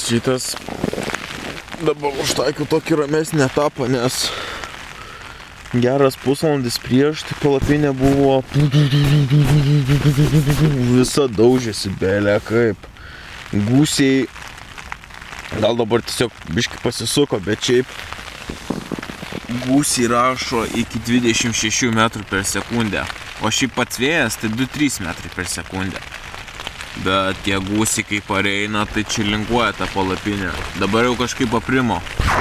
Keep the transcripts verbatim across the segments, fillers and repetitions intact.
rytas. Dabar užtaikiau tokį ramesnį etapą, nes geras pusvalandis prieš, tai palapinė buvo visa daužėsi, belė kaip. Gūsiai, gal dabar tiesiog biškį pasisuko, bet šiaip gūsiai rašo iki dvidešimt šešių metrų per sekundę. O šiaip pats vėjas tai du trys metrai per sekundę. Bet tie gūsiai kai pareina, tai čia linguoja tą palapinę. Dabar jau kažkaip aprimo.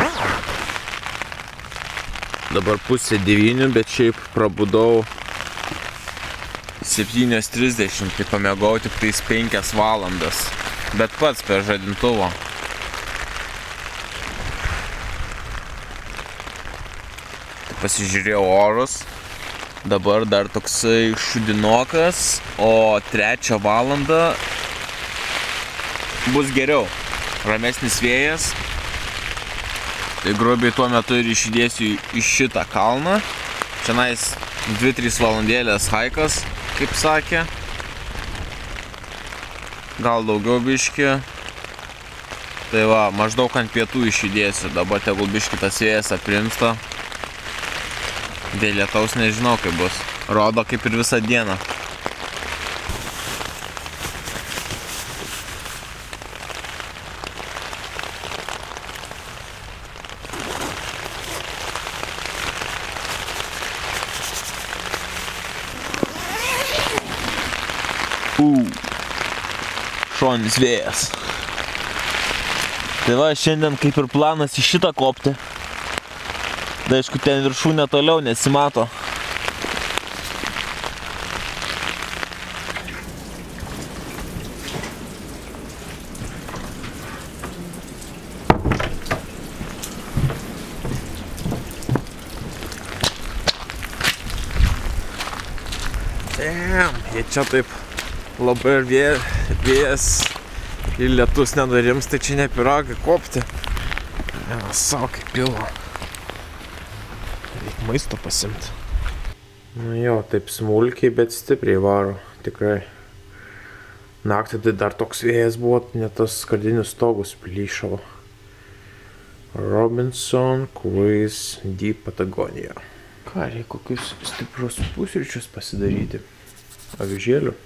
Dabar pusė devynių, bet šiaip prabudau septynios trisdešimt, tai pamėgau tik tais penkias valandas. Bet pats per žadintuvo. Tai pasižiūrėjau orus. Dabar dar toksai šudinokas, o trečią valandą bus geriau. Ramesnis vėjas. Tai grubiai tuo metu ir išjudėsiu į šitą kalną. Čianais dvi trys valandėlės haikas, kaip sakė. Gal daugiau biški. Tai va, maždaug ant pietų išjudėsiu. Dabar tegul biški tas vėjas aprimsta. Dėl lietaus nežinau kaip bus. Rodo kaip ir visą dieną. Uu, šonis vėjas. Tai va, šiandien kaip ir planas į šitą kopti. Tai aišku, ten viršūnė toliau nesimato. Damn, jie čia taip labai ir vėjas ir lietus nedarims, tai čia ne piragai kopti. Vienas savo kaip pilvo. Reikia maisto pasimt. Nu jo, taip smulkiai, bet stipriai varo, tikrai. Naktį tai dar toks vėjas buvo, net tas skardinius stogus plyšavo. Robinson Cruise Deep Patagonia. Ką, reikia kokius stiprus pusryčius pasidaryti. Avižėlių.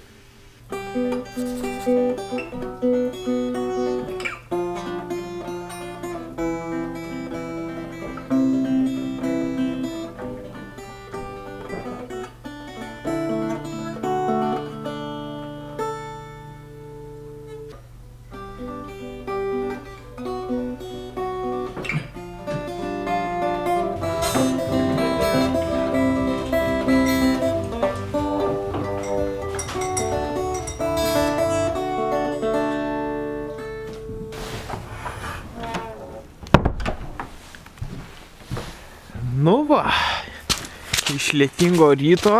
Nu va, iš lietingo ryto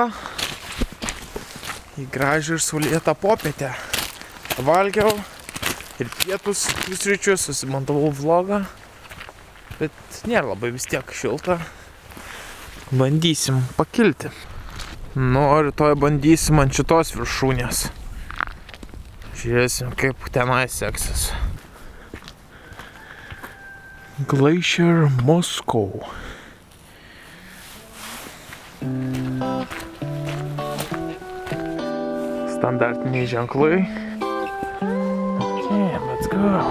į gražią ir saulėtą popietę. Valgiau ir pietus, pusryčius, susimontavau vlogą, bet nėra labai vis tiek šilta. Bandysim pakilti. Nu, rytoj bandysim ant šitos viršūnės. Žiūrėsim, kaip tenai seksis. Glacier Moscow. Standartiniai ženklai. Okay, let's go.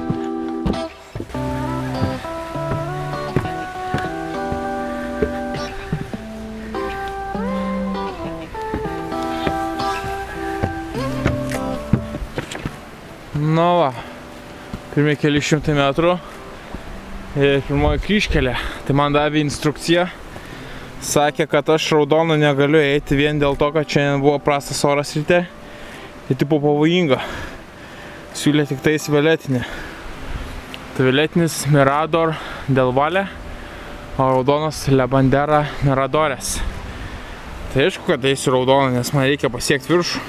Nu va, pirmi keli šimtai metrų ir pirmoji kryžkelė. Tai man davė instrukciją. Sakė, kad aš raudoną negaliu eiti vien dėl to, kad šiandien buvo prastas oras ryte. Tai tipo pavojinga. Siūlė tik tais violetinį. Tai violetinis Mirador del Valle, o raudonas La Bandera Miradores. Tai aišku, kad eisiu raudoną, nes man reikia pasiekti viršų.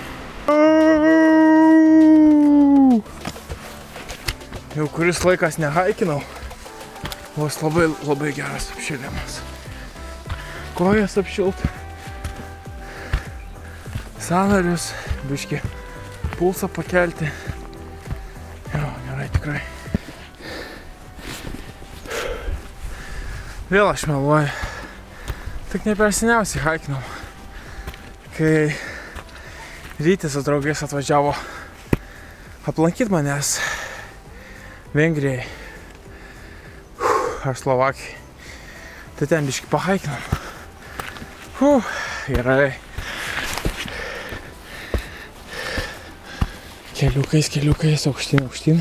Jau kuris laikas nehaikinau. Vos labai, labai geras apšilimas. Kojas apšilt, sąnarius, biškį pulsą pakelti. Jo, gerai, tikrai. Vėl aš meluoju. Tik ne per seniausiai haikinau, kai Rytis su draugais atvažiavo aplankyti manęs Vengrijai ar Slovakijai. Tai ten biškį pahaikinam. Huh, gerai. Keliukais, keliukais, aukštyn, aukštyn.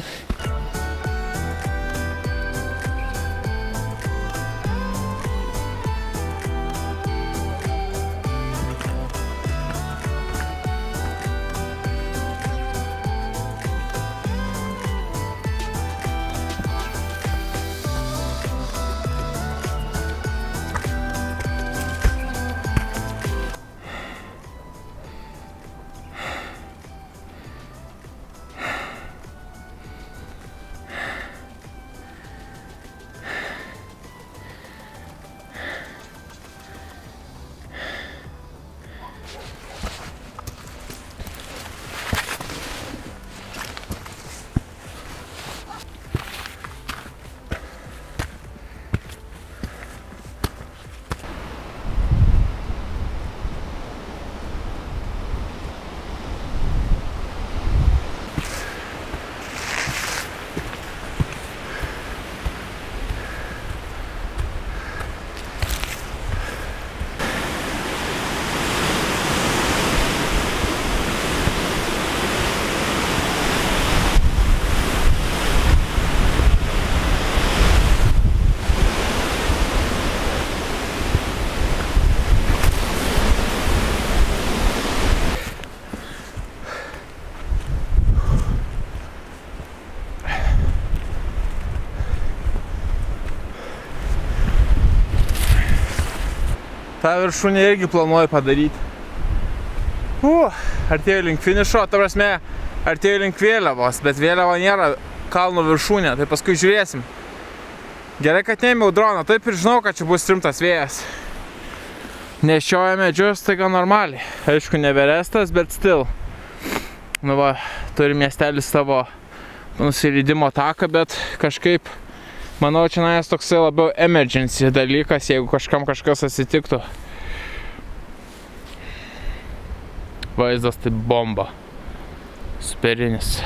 tą viršūnę irgi planuoju padaryti. Uh, artėjau link finišo, ta prasme, artėjau link vėliavos, bet vėliava nėra kalno viršūnė, tai paskui žiūrėsim. Gerai, kad neėmiau droną, taip ir žinau, kad čia bus rimtas vėjas. Nešioja medžius, tai gan normaliai. Aišku, ne Everestas, bet still. Nu va, turi miestelis savo nusileidimo taką, bet kažkaip, manau, čia nais toksai labiau emergency dalykas, jeigu kažkam kažkas atsitiktų. Vaizdas tai bomba. Superinis.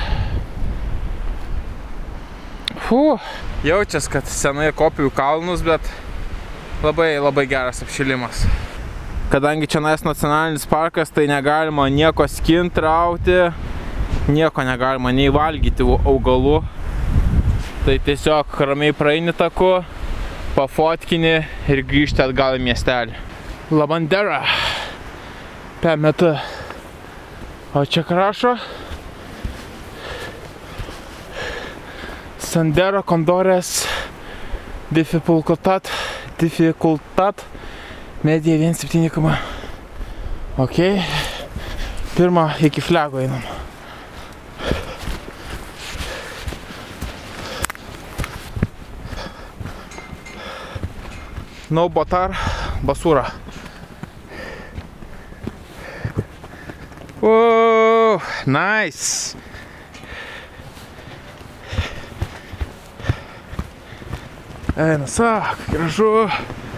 Fuh. Jaučias, kad senai kopiu kalnus, bet labai, labai geras apšilimas. Kadangi čia nais nacionalinis parkas, tai negalima nieko skint, rauti, nieko negalima nei valgyti augalų. Tai tiesiog ramiai praeini taku, pafotkini ir grįžti atgal į miestelį. Labandera. Per metu. O čia krašo. Sandero Condores Dificultat Dificultat Medija vienas septyni. Ok. Pirmą iki flego einam. No Botar Basura. Oh, nice. Eina, sak, gražu.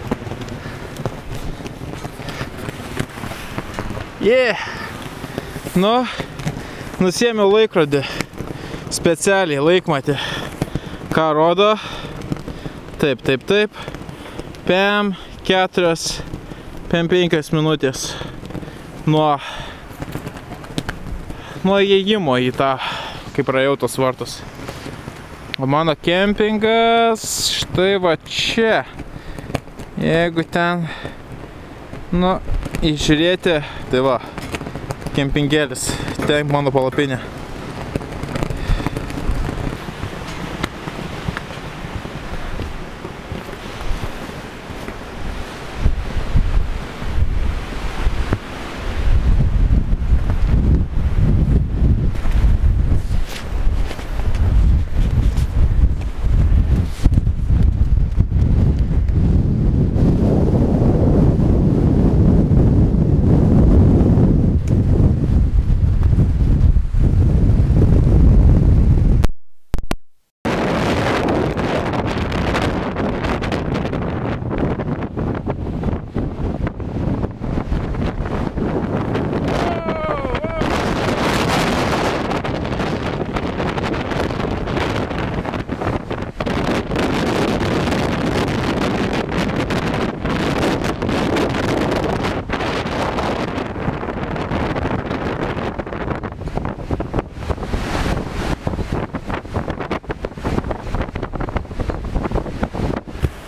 Yeah. Nu, nusiėmiau laikrodį. Specialiai laikmatį. Ką rodo? Taip, taip, taip. Pem keturios, pem penkios minutės nuo, nuo įėjimo į tą, kai praėjau tos vartus. O mano kempingas štai va čia. Jeigu ten, nu, įžiūrėti, tai va, kempingėlis, ten mano palapinė.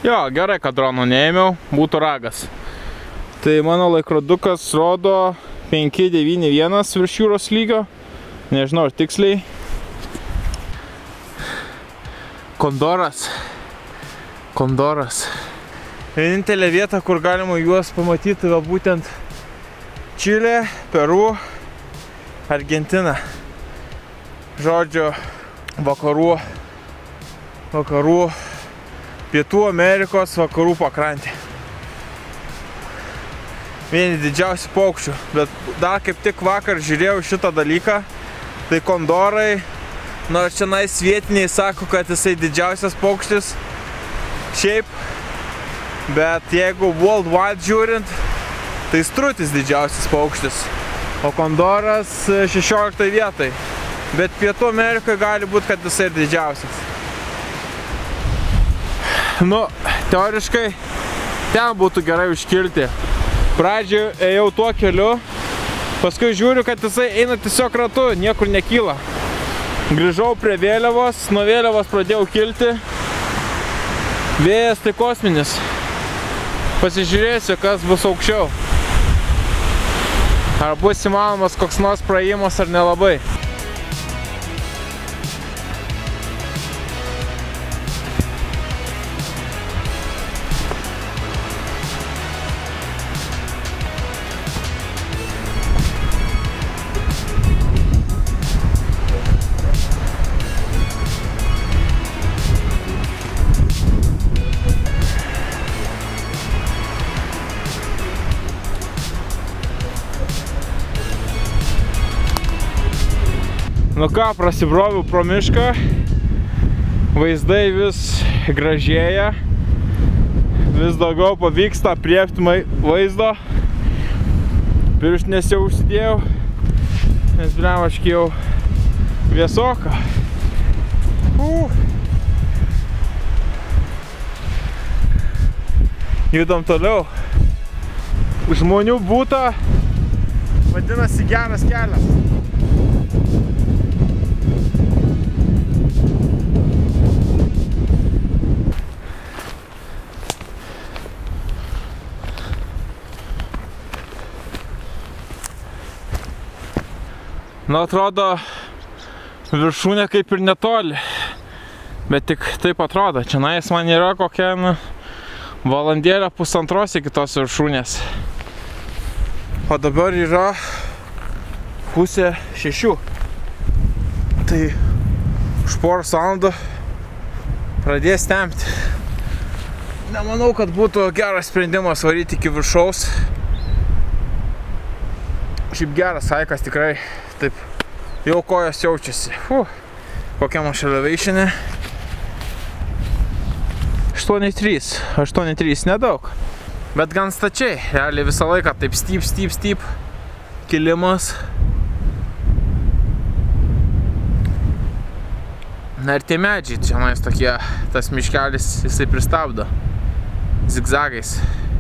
Jo, gerai, kad drono neėmiau, būtų ragas. Tai mano laikrodukas rodo penki devyni vienas virš jūros lygio. Nežinau, ar tiksliai. Kondoras. Kondoras. Vienintelė vieta, kur galima juos pamatyti, va būtent Čilė, Peru, Argentina. Žodžio, vakarų, vakarų, Pietų Amerikos vakarų pakrantė. Vieni didžiausių paukščių, bet dar kaip tik vakar žiūrėjau šitą dalyką, tai kondorai, nors čia nais vietiniai sako, kad jisai didžiausias paukštis šiaip, bet jeigu worldwide žiūrint, tai strutis didžiausias paukštis, o kondoras šešioliktoj vietoj, bet Pietų Amerikoje gali būti, kad jisai ir didžiausias. Nu, teoriškai, ten būtų gerai užkilti. Pradžioje ėjau tuo keliu, paskui žiūriu, kad jisai eina tiesiog ratu, niekur nekyla. Grįžau prie vėliavos, nuo vėliavos pradėjau kilti. Vėjas tai kosminis. Pasižiūrėsiu, kas bus aukščiau. Ar bus įmanomas koks nors praėjimas ar nelabai. Nu ką, prasibroviau pro mišką, vaizdai vis gražėja, vis daugiau pavyksta apriepti vaizdo. Pirštinės jau užsidėjau, nes blemački jau vėsoka. Uh. Judam toliau. Žmonių būta, vadinasi geras kelias. Nu, atrodo, viršūnė kaip ir netoli, bet tik taip atrodo. Čia nais man yra kokia nu, valandėlė pusantros iki tos viršūnės. O dabar yra pusė šešių. Tai už poros valandų pradės tempti. Nemanau, kad būtų geras sprendimas varyti iki viršaus. Šiaip geras haikas tikrai. Taip, jau kojos jaučiasi. Fuh, kokia mūsų elevationė. aštuoni trys, aštuoni trys, nedaug. Bet gan stačiai, realiai visą laiką taip steep, steep, steep. Kilimas. Na ir tie medžiai, čia nais tokie, tas miškelis jisai pristabdo. Zigzagais.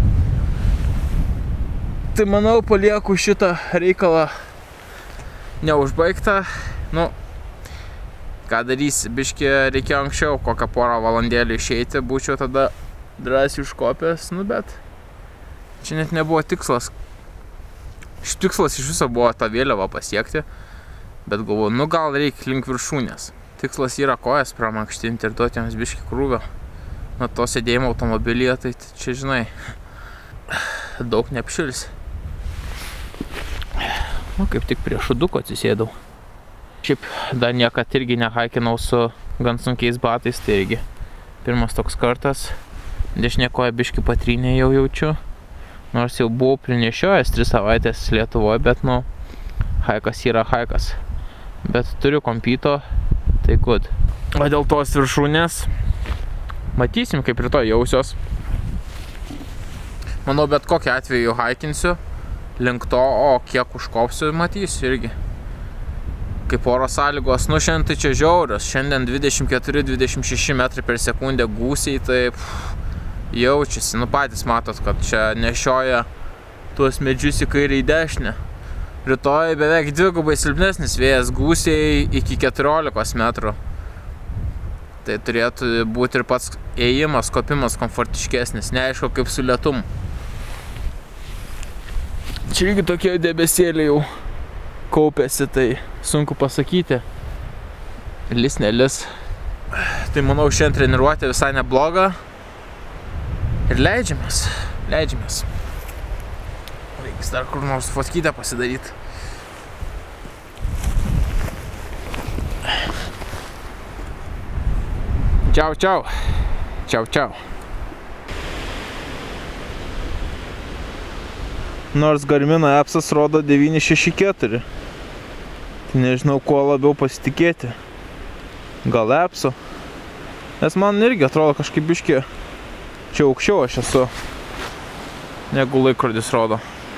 Tai manau, palieku šitą reikalą neužbaigta. Nu, ką darysi, biškį reikėjo anksčiau kokią porą valandėlį išeiti, būčiau tada drąsiai užkopęs, nu bet čia net nebuvo tikslas. Šis tikslas iš viso buvo tą vėliavą pasiekti, bet galvoju, nu gal reikia link viršūnės. Tikslas yra kojas pramankštinti ir duoti jiems biškį krūvio. Nuo to sėdėjimo automobilyje, tai čia žinai, daug neapšils. Nu, kaip tik prie šuduko atsisėdau. Šiaip dar niekad irgi nehaikinau su gan sunkiais batais, tai irgi pirmas toks kartas. Dešinė koja biškį patrynė jau jaučiu. Nors jau buvau prinešiojęs tris savaitės Lietuvoje, bet nu, haikas yra haikas. Bet turiu kompyto, tai good. O dėl tos viršūnės, matysim, kaip rytoj jausios. Manau, bet kokiu atveju haikinsiu link to, o kiek užkopsiu, matysiu irgi. Kaip oro sąlygos, nu šiandien tai čia žiaurios, šiandien dvidešimt keturi dvidešimt šeši metrai per sekundę gūsiai, tai pff, jaučiasi, nu patys matot, kad čia nešioja tuos medžius į kairę į dešinę. Rytoj beveik dvigubai silpnesnis vėjas, gūsiai iki keturiolikos metrų. Tai turėtų būti ir pats ėjimas, kopimas komfortiškesnis, neaišku kaip su lietum. Čia irgi tokie debesėliai jau kaupėsi, tai sunku pasakyti. Lis, nelis. Tai manau, šiandien treniruotė visai nebloga. Ir leidžiamės, leidžiamės. Reiks dar kur nors fotkytę pasidaryti. Čiau, čiau. Čiau, čiau. Nors Garmin appsas rodo devyni šeši keturi. Tai nežinau, kuo labiau pasitikėti. Gal appsu. Nes man irgi atrodo kažkaip biškį čia aukščiau aš esu, negu laikrodis rodo.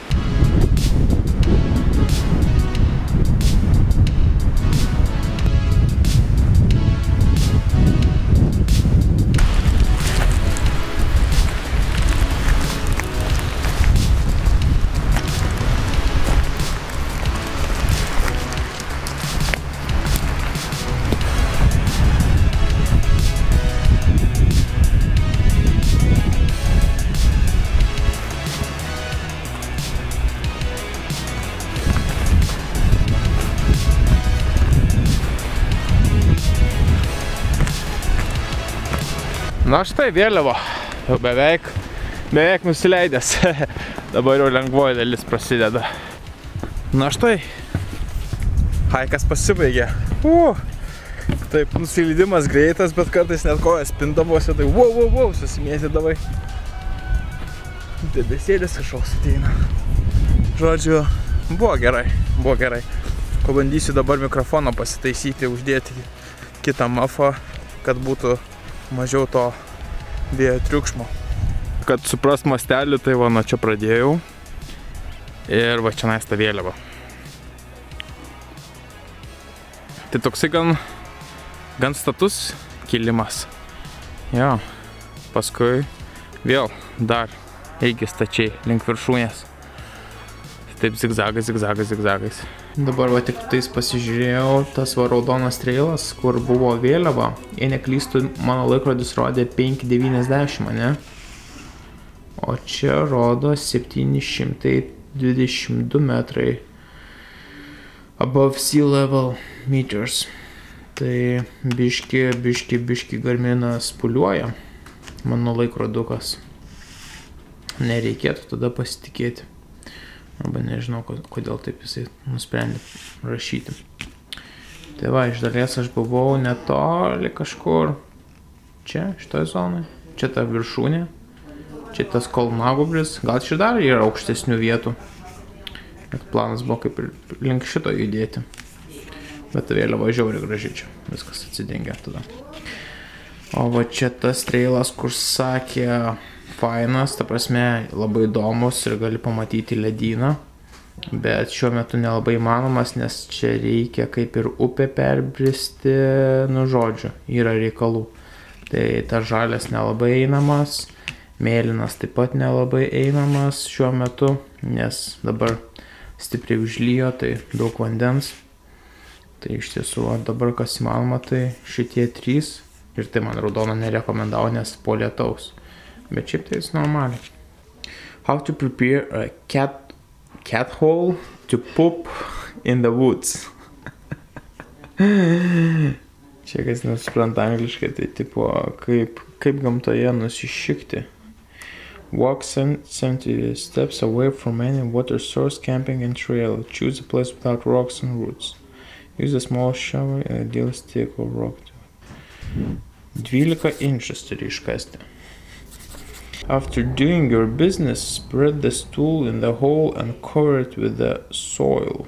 Na štai vėliava, jau beveik, beveik nusileidęs, dabar jau lengvoji dalis prasideda. Na štai, haikas pasibaigė. Uh, taip, nusileidimas greitas, bet kartais net kojas spindavosi, tai wow, wow, wow, susimėtydavai. Debesėlis kažkoks ateina. Žodžiu, buvo gerai, buvo gerai. Pabandysiu dabar mikrofoną pasitaisyti, uždėti kitą mafą, kad būtų mažiau to vėjo triukšmo. Kad supras mastelį, tai va, nuo čia pradėjau. Ir va čia nais ta vėliava. Tai toksai gan, gan status kilimas. Jo, paskui vėl dar eigi stačiai link viršūnės. Taip zigzagas, zigzagas, zigzagais. Dabar va tik tais pasižiūrėjau, tas va raudonas trailas, kur buvo vėliava. Jei neklystų, mano laikrodis rodė penki devyniasdešimt, ne? O čia rodo septyni šimtai dvidešimt du metrai. Above sea level meters. Tai biški, biški, biški Garminas puliuoja. Mano laikrodukas. Nereikėtų tada pasitikėti. Arba nežinau, kodėl taip jisai nusprendė rašyti. Tai va, iš dalies aš buvau netoli kažkur. Čia, šitoj zonai. Čia ta viršūnė. Čia tas Kolnagubris. Gal čia dar yra aukštesnių vietų. Bet planas buvo kaip ir link šito judėti. Bet vėliava žiauriai graži čia. Viskas atsidengia tada. O va čia tas trailas, kur sakė fainas, ta prasme labai įdomus ir gali pamatyti ledyną, bet šiuo metu nelabai įmanomas, nes čia reikia kaip ir upę perbristi, nu žodžiu, yra reikalų. Tai tas žalias nelabai einamas, mėlynas taip pat nelabai einamas šiuo metu, nes dabar stipriai užlyjo, tai daug vandens. Tai iš tiesų dabar kas įmanoma, tai šitie trys, ir tai man raudona nerekomendavo, nes po lietaus. Bet šiaip tai jis normaliai. How to prepare a cat, cat hole to poop in the woods. Čia kas nesupranta angliškai, tai tipo kaip, kaip gamtoje nusišikti. Walk seventy steps away from any water source, camping and trail. Choose a place without rocks and roots. Use a small shovel, a deal stick or rock. dvylika inches turi iškasti. After doing your business, spread the stool in the hole and cover it with the soil.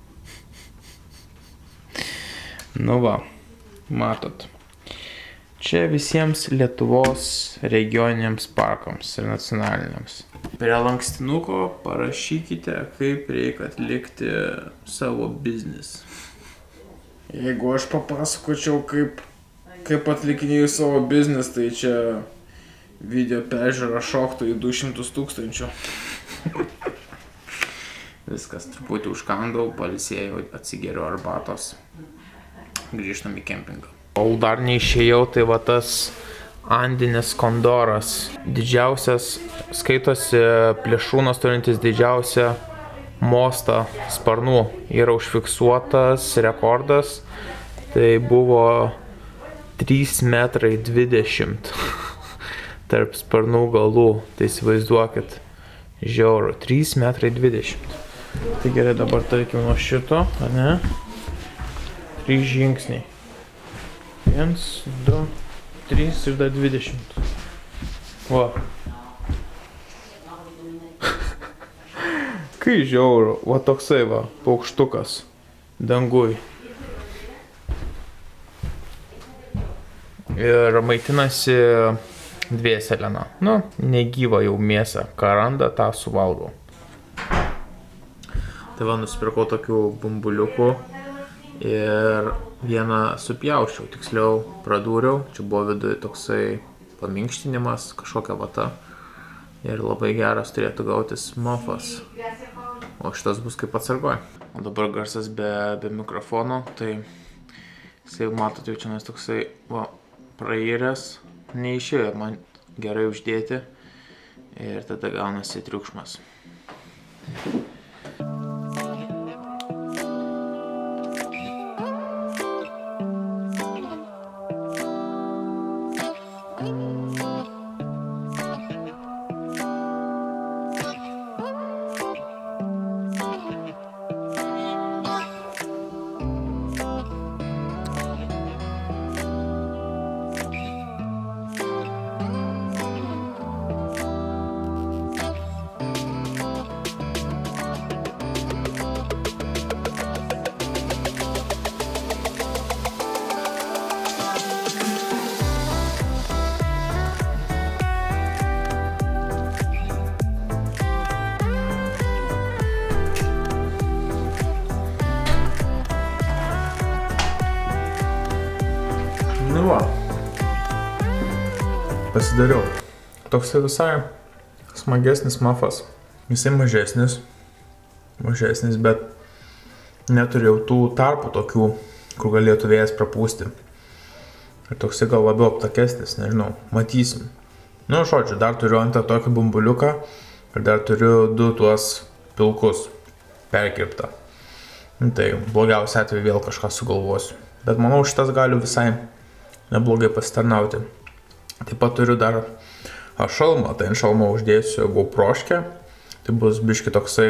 Nu va, matot. Čia visiems Lietuvos regioniniams parkams ir nacionaliniams. Prie lankstinuko parašykite, kaip reikia atlikti savo biznis. Jeigu aš papasakočiau, kaip, kaip atlikinėjau savo biznis, tai čia video peržiūra šoktų į du šimtus tūkstančių. Viskas, truputį užkandau, palisėjau, atsigeriu arbatos. Grįžtam į kempingą. Kol dar neišėjau, tai va tas andinis kondoras. Didžiausias, skaitosi plėšrūnas turintis didžiausią mostą sparnų. Yra užfiksuotas rekordas. Tai buvo trys metrai dvidešimt tarp sparnų galų. Tai įsivaizduokit, žiauru, trys metrai dvidešimt. Tai gerai, dabar tarkim nuo šito, ne? trys žingsniai. vienas, du, trys ir dar dvidešimt. Va. Kai žiauru, va toksai va, paukštukas dangui. Ir maitinasi dvėselena. Nu, negyva jau mėsą. Ką randa, tą suvalgau. Tai va, nusipirkau tokių bumbuliukų. Ir vieną supjauščiau, tiksliau pradūriau. Čia buvo viduje toksai paminkštinimas, kažkokia vata. Ir labai geras turėtų gautis mofas. O šitas bus kaip atsargoj. O dabar garsas be, be mikrofono. Tai jisai, matot, jau čia toksai va, prairęs. Neišėjo man gerai uždėti. Ir tada gaunasi triukšmas. Nu va, pasidariau. Toksai visai smagesnis mafas. Visai mažesnis, mažesnis, bet neturėjau tų tarpų tokių, kur galėtų vėjas prapūsti. Ir toksai gal labiau aptakesnis, nežinau, matysim. Nu, žodžiu, dar turiu antrą tokį bumbuliuką ir dar turiu du tuos pilkus perkirptą. Tai blogiausia atveju vėl kažką sugalvosiu. Bet manau, šitas galiu visai neblogai pasitarnauti. Taip pat turiu dar šalmą, tai ant šalmą uždėsiu GoProškę. Tai bus biški toksai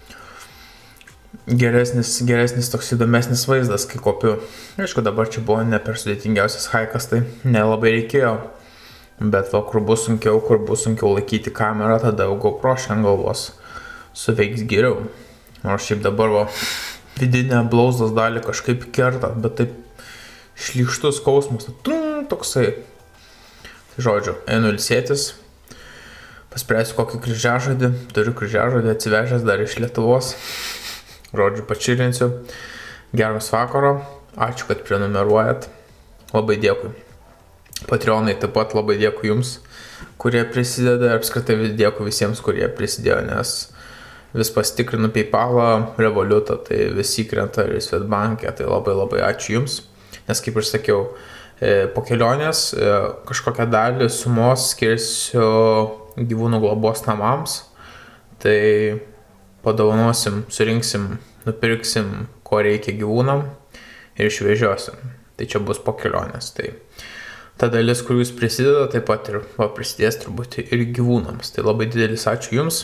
geresnis, geresnis toks įdomesnis vaizdas, kai kopiu. Aišku, dabar čia buvo ne per sudėtingiausias haikas, tai nelabai reikėjo. Bet va, kur bus sunkiau, kur bus sunkiau laikyti kamerą, tada jau GoProškę ant galvos suveiks geriau. Nors šiaip dabar va, vidinę blauzdos dalį kažkaip kerta, bet taip šlykštus skausmas, toksai. Tai žodžiu, einu ilsėtis, paspręsiu kokį kryžiažodį, turiu kryžiažodį atsivežęs dar iš Lietuvos. Žodžiu, pačirinsiu. Geros vakaro, ačiū, kad prenumeruojat, labai dėkui. Patreonai taip pat labai dėkui jums, kurie prisideda, ir apskritai dėkui visiems, kurie prisidėjo, nes vis pasitikrinu PayPalą, Revolutą, tai vis įkrenta ir Swedbank'e, tai labai labai ačiū jums. Nes kaip ir sakiau, po kelionės kažkokią dalį sumos skirsiu gyvūnų globos namams. Tai padovanosim, surinksim, nupirksim, ko reikia gyvūnam ir išvežiosim. Tai čia bus po kelionės. Tai ta dalis, kur jūs prisideda, taip pat ir va, prisidės turbūt ir gyvūnams. Tai labai didelis ačiū jums.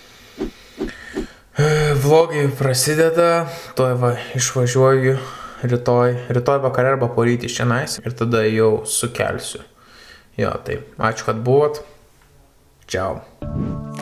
Vlogai prasideda, tuoj va išvažiuoju. Rytoj, rytoj vakare arba poryt iš čionais ir tada jau sukelsiu. Jo, tai ačiū, kad buvot. Čiau.